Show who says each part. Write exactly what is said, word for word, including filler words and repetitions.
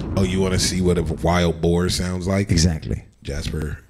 Speaker 1: Oh, you want to see what a wild boar sounds like?
Speaker 2: Exactly.
Speaker 1: Jasper,